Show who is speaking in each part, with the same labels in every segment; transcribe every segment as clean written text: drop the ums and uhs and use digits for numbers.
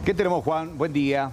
Speaker 1: ¿Qué tenemos, Juan? Buen día.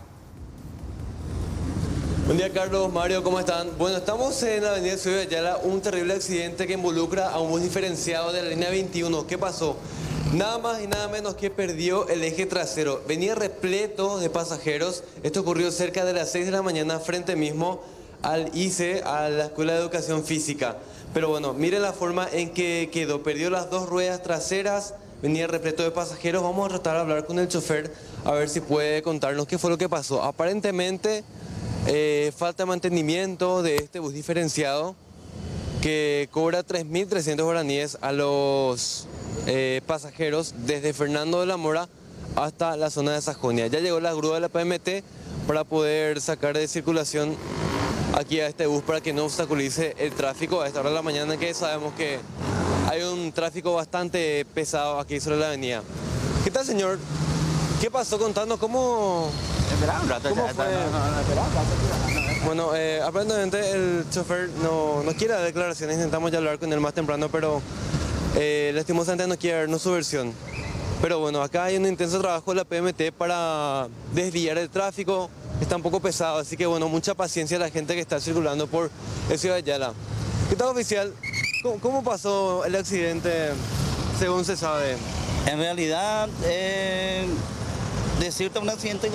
Speaker 2: Buen día, Carlos, Mario, ¿cómo están? Bueno, estamos en la avenida Ciudad de Ayala, un terrible accidente que involucra a un bus diferenciado de la línea 21. ¿Qué pasó? Nada más y nada menos que perdió el eje trasero. Venía repleto de pasajeros. Esto ocurrió cerca de las 6 de la mañana, frente mismo al ICE, a la Escuela de Educación Física. Pero bueno, miren la forma en que quedó. Perdió las dos ruedas traseras, venía repleto de pasajeros. Vamos a tratar de hablar con el chofer a ver si puede contarnos qué fue lo que pasó. Aparentemente, falta de mantenimiento de este bus diferenciado que cobra 3.300 guaraníes a los pasajeros desde Fernando de la Mora hasta la zona de Sajonia. Ya llegó la grúa de la PMT para poder sacar de circulación aquí a este bus para que no obstaculice el tráfico a esta hora de la mañana, que sabemos que hay un tráfico bastante pesado aquí sobre la avenida. ¿Qué tal, señor? ¿Qué pasó? Contando cómo... ¿Cómo fue? Bueno, aparentemente el chofer no quiere dar declaraciones, intentamos ya hablar con él más temprano, pero lastimosamente no quiere darnos su versión. Pero bueno, acá hay un intenso trabajo de la PMT para desviar el tráfico, está un poco pesado, así que bueno, mucha paciencia a la gente que está circulando por el Ciudad de Ayala. ¿Qué tal, oficial? ¿Cómo pasó el accidente, según se sabe?
Speaker 3: En realidad, decirte un accidente,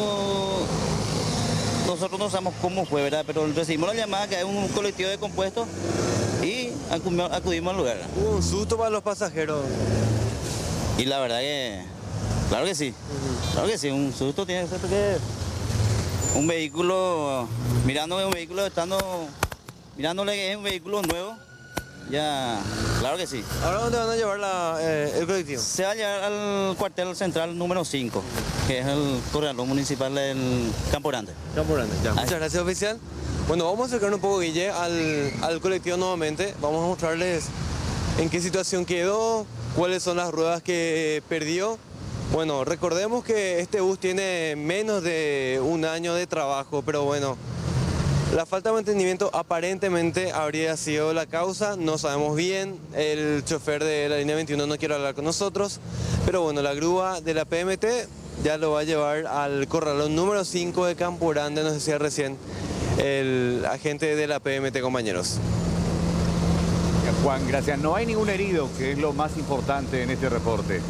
Speaker 3: nosotros no sabemos cómo fue, ¿verdad? Pero recibimos la llamada que hay un colectivo de compuestos y acudimos al lugar.
Speaker 2: Hubo un susto para los pasajeros.
Speaker 3: Y la verdad que, claro que sí, claro que sí, un susto tiene que ser porque un vehículo, mirándole que es un vehículo nuevo, ya, claro que sí.
Speaker 2: ¿Ahora dónde van a llevar el colectivo?
Speaker 3: Se va a llevar al cuartel central número 5, que es el corralón municipal del Campo Grande.
Speaker 2: Campo Grande, ya. Muchas gracias, oficial. Bueno, vamos a acercar un poco, Guille, al colectivo nuevamente. Vamos a mostrarles en qué situación quedó, cuáles son las ruedas que perdió. Bueno, recordemos que este bus tiene menos de un año de trabajo, pero bueno, la falta de mantenimiento aparentemente habría sido la causa, no sabemos bien. El chofer de la línea 21 no quiere hablar con nosotros, pero bueno, la grúa de la PMT ya lo va a llevar al corralón número 5 de Campo Grande, nos decía recién el agente de la PMT, compañeros.
Speaker 1: Juan, gracias. No hay ningún herido, que es lo más importante en este reporte.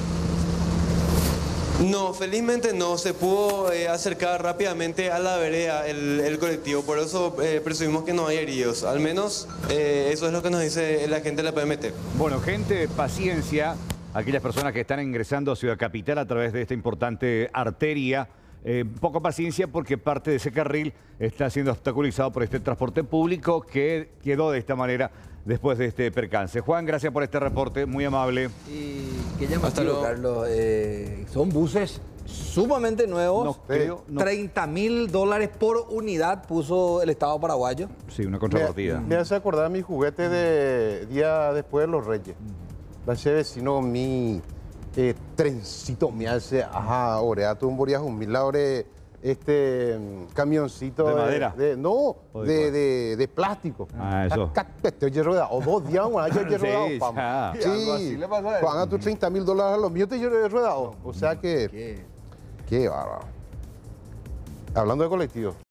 Speaker 2: No, felizmente no, se pudo acercar rápidamente a la vereda el colectivo, por eso presumimos que no hay heridos, al menos eso es lo que nos dice el agente de la PMT.
Speaker 1: Bueno, gente, paciencia, aquellas personas que están ingresando a Ciudad Capital a través de esta importante arteria, poca paciencia porque parte de ese carril está siendo obstaculizado por este transporte público que quedó de esta manera después de este percance. Juan, gracias por este reporte, muy amable.
Speaker 4: Y qué llamativo, Carlos. Son buses sumamente nuevos.
Speaker 1: No.
Speaker 4: $30.000 por unidad puso el Estado paraguayo.
Speaker 1: Sí, una contrapartida.
Speaker 5: Me hace acordar a mi juguete de día después de los Reyes. Ese vecino mi trencito me hace, ajá, oreato un borías un milagre, camioncito
Speaker 1: ¿De madera?
Speaker 5: De plástico.
Speaker 1: Ah, eso.
Speaker 5: O 2 días,
Speaker 1: Sí, ya.
Speaker 5: Sí, Juan, a tus $30.000 a los míos te he rodado. O sea que, qué bárbaro. Hablando de colectivo.